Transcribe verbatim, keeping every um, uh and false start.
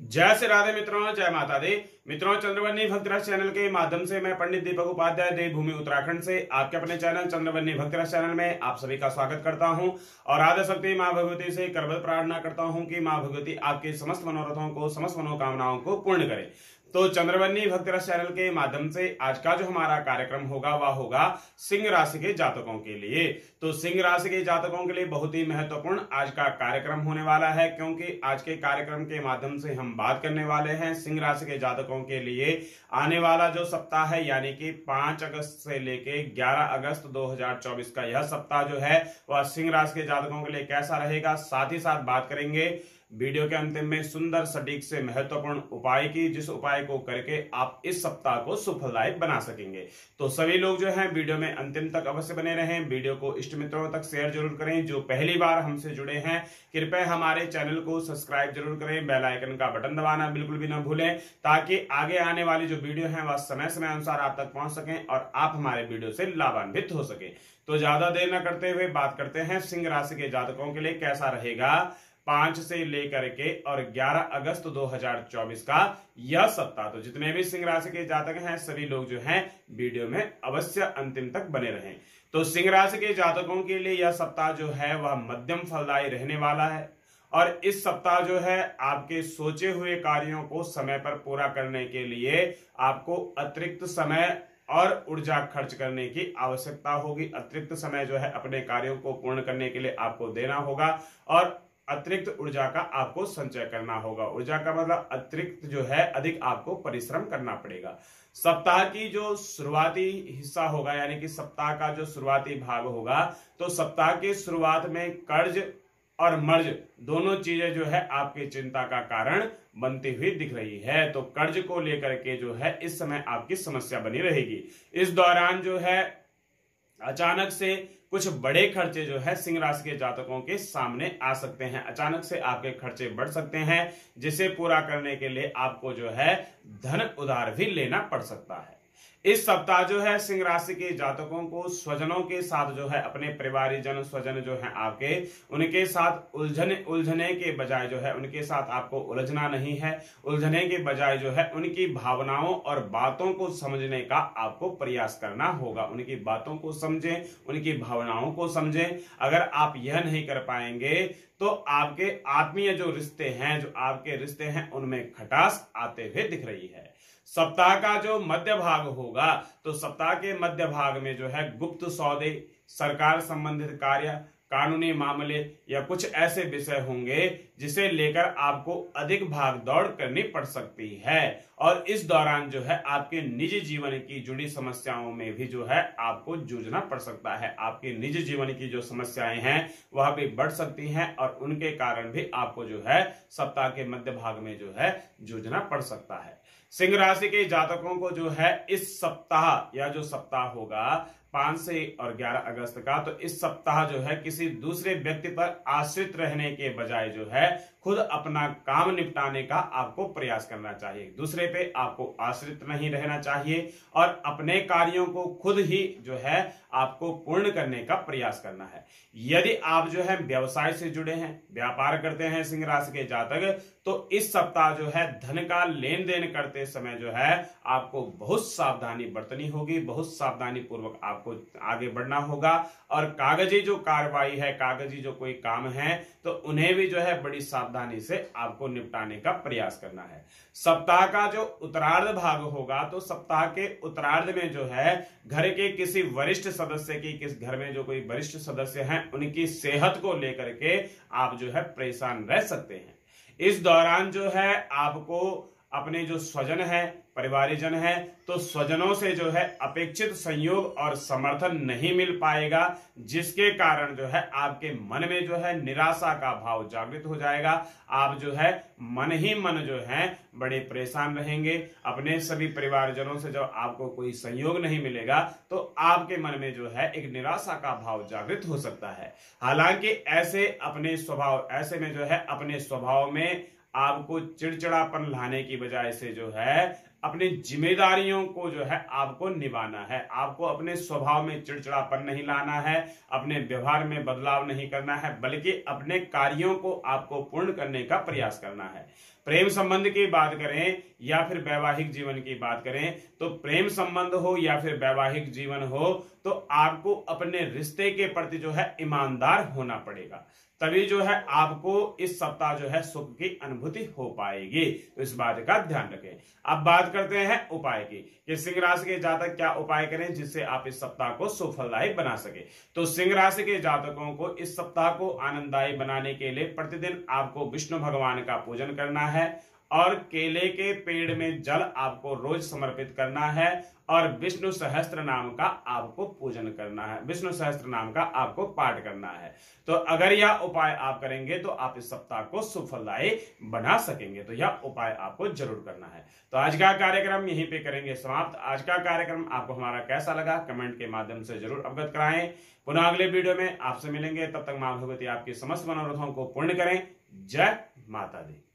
जय श्री राधे मित्रों, जय माता दी। मित्रों, चंद्रवन्नी भक्तरस चैनल के माध्यम से मैं पंडित दीपक उपाध्याय देवभूमि उत्तराखंड से आपके अपने चैनल चंद्रवन्नी भक्तरस चैनल में आप सभी का स्वागत करता हूं और आद्य शक्ति मां भगवती से करबद्ध प्रार्थना करता हूं कि मां भगवती आपके समस्त मनोरथों को, समस्त मनोकामनाओं को पूर्ण करे। तो चंद्रवन्नी भक्तरस चैनल के माध्यम से आज का जो हमारा कार्यक्रम होगा वह होगा सिंह राशि के जातकों के लिए। तो सिंह राशि के जातकों के लिए बहुत ही महत्वपूर्ण आज का कार्यक्रम होने वाला है, क्योंकि आज के कार्यक्रम के माध्यम से हम बात करने वाले हैं सिंह राशि के जातकों के लिए आने वाला जो सप्ताह है, यानी कि पांच अगस्त से लेके ग्यारह अगस्त दो हजार चौबीस का यह सप्ताह जो है वह सिंह राशि के जातकों के लिए कैसा रहेगा। साथ ही साथ बात करेंगे वीडियो के अंतिम में सुंदर सटीक से महत्वपूर्ण उपाय की, जिस उपाय को करके आप इस सप्ताह को सुफलदायक बना सकेंगे। तो सभी लोग जो हैं वीडियो में अंतिम तक अवश्य बने रहें। वीडियो को इष्ट मित्रों तक शेयर जरूर करें। जो पहली बार हमसे जुड़े हैं कृपया हमारे चैनल को सब्सक्राइब जरूर करें। बेल आइकन का बटन दबाना बिल्कुल भी न भूलें, ताकि आगे आने वाली जो वीडियो है वह समय समय अनुसार आप तक पहुंच सकें और आप हमारे वीडियो से लाभान्वित हो सके। तो ज्यादा देर न करते हुए बात करते हैं सिंह राशि के जातकों के लिए कैसा रहेगा पांच से लेकर के और ग्यारह अगस्त दो हजार चौबीस का यह सप्ताह। तो जितने भी सिंह राशि के जातक हैं सभी लोग जो हैं वीडियो में अवश्य अंतिम तक बने रहें। तो सिंह राशि के जातकों के लिए यह सप्ताह जो है वह मध्यम फलदायी रहने वाला है और इस सप्ताह जो है आपके सोचे हुए कार्यों को समय पर पूरा करने के लिए आपको अतिरिक्त समय और ऊर्जा खर्च करने की आवश्यकता होगी। अतिरिक्त समय जो है अपने कार्यों को पूर्ण करने के लिए आपको देना होगा और अतिरिक्त ऊर्जा का आपको संचय करना होगा। ऊर्जा का मतलब अतिरिक्त जो है अधिक आपको परिश्रम करना पड़ेगा। सप्ताह की जो शुरुआती हिस्सा होगा, यानी कि सप्ताह का जो शुरुआती भाग होगा, तो सप्ताह की शुरुआत में कर्ज और मर्ज दोनों चीजें जो है आपकी चिंता का कारण बनती हुई दिख रही है। तो कर्ज को लेकर के जो है इस समय आपकी समस्या बनी रहेगी। इस दौरान जो है अचानक से कुछ बड़े खर्चे जो है सिंह राशि के जातकों के सामने आ सकते हैं। अचानक से आपके खर्चे बढ़ सकते हैं, जिसे पूरा करने के लिए आपको जो है धन उधार भी लेना पड़ सकता है। इस सप्ताह जो है सिंह राशि के जातकों को स्वजनों के साथ जो है अपने परिवारजन स्वजन जो है आपके, उनके साथ उलझने उलझने के बजाय जो है उनके साथ आपको उलझना नहीं है। उलझने के बजाय जो है उनकी भावनाओं और बातों को समझने का आपको प्रयास करना होगा। उनकी बातों को समझें, उनकी भावनाओं को समझें। अगर आप यह नहीं कर पाएंगे तो आपके आत्मीय जो रिश्ते हैं, जो आपके रिश्ते हैं, उनमें खटास आते हुए दिख रही है। सप्ताह का जो मध्य भाग होगा, तो सप्ताह के मध्य भाग में जो है गुप्त सौदे, सरकार संबंधित कार्य, कानूनी मामले या कुछ ऐसे विषय होंगे जिसे लेकर आपको अधिक भाग दौड़ करनी पड़ सकती है। और इस दौरान जो है आपके निजी जीवन की जुड़ी समस्याओं में भी जो है आपको जूझना पड़ सकता है। आपके निजी जीवन की जो समस्याएं हैं वह भी बढ़ सकती हैं और उनके कारण भी आपको जो है सप्ताह के मध्य भाग में जो है जूझना पड़ सकता है। सिंह राशि के जातकों को जो है इस सप्ताह या जो सप्ताह होगा पांच से और ग्यारह अगस्त का, तो इस सप्ताह जो है किसी दूसरे व्यक्ति पर आश्रित रहने के बजाय जो है खुद अपना काम निपटाने का आपको प्रयास करना चाहिए। दूसरे पे आपको आश्रित नहीं रहना चाहिए और अपने कार्यों को खुद ही जो है आपको पूर्ण करने का प्रयास करना है। यदि आप जो है व्यवसाय से जुड़े हैं, व्यापार करते हैं सिंह राशि के जातक, तो इस सप्ताह जो है धन का लेन देन करते समय जो है आपको बहुत सावधानी बरतनी होगी, बहुत सावधानी पूर्वक आपको आगे बढ़ना होगा। और कागजी जो कार्रवाई है, कागजी जो कोई काम है, तो उन्हें भी जो है बड़ी सावधानी से आपको निपटाने का प्रयास करना है। सप्ताह का जो उत्तरार्ध भाग होगा, तो सप्ताह के उत्तरार्ध में जो है घर के किसी वरिष्ठ सदस्य की, किस घर में जो कोई वरिष्ठ सदस्य हैं, उनकी सेहत को लेकर के आप जो है परेशान रह सकते हैं। इस दौरान जो है आपको अपने जो स्वजन है, परिवारजन है, तो स्वजनों से जो है अपेक्षित संयोग और समर्थन नहीं मिल पाएगा, जिसके कारण जो है आपके मन में जो है निराशा का भाव जागृत हो जाएगा। आप जो है मन ही मन जो है बड़े परेशान रहेंगे। अपने सभी परिवारजनों से जब आपको कोई संयोग नहीं मिलेगा तो आपके मन में जो है एक निराशा का भाव जागृत हो सकता है। हालांकि ऐसे अपने स्वभाव ऐसे में जो है अपने स्वभाव में आपको चिड़चिड़ापन लाने की बजाय से जो है अपनी जिम्मेदारियों को जो है आपको निभाना है। आपको अपने स्वभाव में चिड़चिड़ापन नहीं लाना है, अपने व्यवहार में बदलाव नहीं करना है, बल्कि अपने कार्यों को आपको पूर्ण करने का प्रयास करना है। प्रेम संबंध की बात करें या फिर वैवाहिक जीवन की बात करें, तो प्रेम संबंध हो या फिर वैवाहिक जीवन हो, तो आपको अपने रिश्ते के प्रति जो है ईमानदार होना पड़ेगा, तभी जो है आपको इस सप्ताह जो है सुख की अनुभूति हो पाएगी। तो इस बात का ध्यान रखें। अब बात करते हैं उपाय की कि सिंह राशि के जातक क्या उपाय करें जिससे आप इस सप्ताह को सुफलदायी बना सके। तो सिंह राशि के जातकों को इस सप्ताह को आनंददायी बनाने के लिए प्रतिदिन आपको विष्णु भगवान का पूजन करना है और केले के पेड़ में जल आपको रोज समर्पित करना है और विष्णु सहस्त्र नाम का आपको पूजन करना है, विष्णु सहस्त्र नाम का आपको पाठ करना है। तो अगर यह उपाय आप करेंगे तो आप इस सप्ताह को सुफलदायी बना सकेंगे। तो यह उपाय आपको जरूर करना है। तो आज का कार्यक्रम यहीं पे करेंगे समाप्त। आज का कार्यक्रम आपको हमारा कैसा लगा कमेंट के माध्यम से जरूर अवगत कराएं। पुनः अगले वीडियो में आपसे मिलेंगे, तब तक मां भगवती आपकी समस्त मनोरथों को पूर्ण करें। जय माता दी।